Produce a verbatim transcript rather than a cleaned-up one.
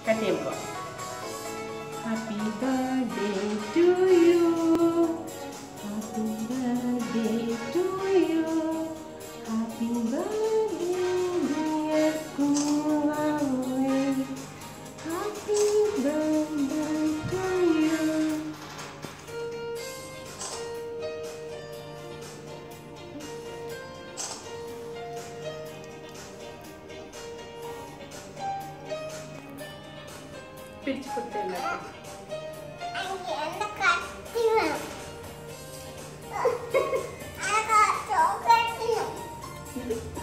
Cut ചെയ്യുമ്പോൾ happy birthday to you, happy birthday to you, happy birthday dear കുവാവേ, happy birthday to you. പിടിച്ച് കൊടുത്തല്ല ഇത്